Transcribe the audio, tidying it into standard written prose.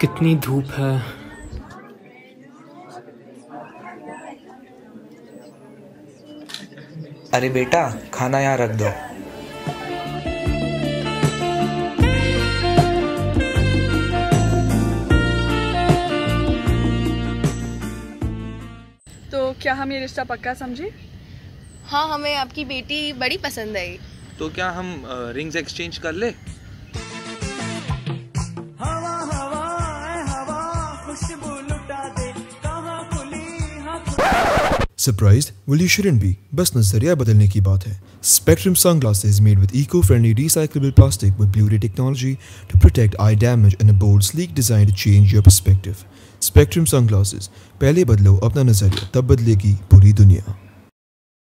कितनी धूप है। अरे बेटा, खाना यहाँ रख दो। तो क्या हम ये रिश्ता पक्का समझे? हाँ, हमें आपकी बेटी बड़ी पसंद आई। तो क्या हम रिंग्स एक्सचेंज कर ले? Surprised? Well, you shouldn't be. बस नजरिया बदलने की बात है. Spectrum sunglasses made with eco-friendly recyclable plastic with Blu-ray technology to protect eye damage and a bold, sleek design to change your perspective. Spectrum sunglasses. पहले बदलो अपना नजरिया, तब बदलेगी पूरी दुनिया.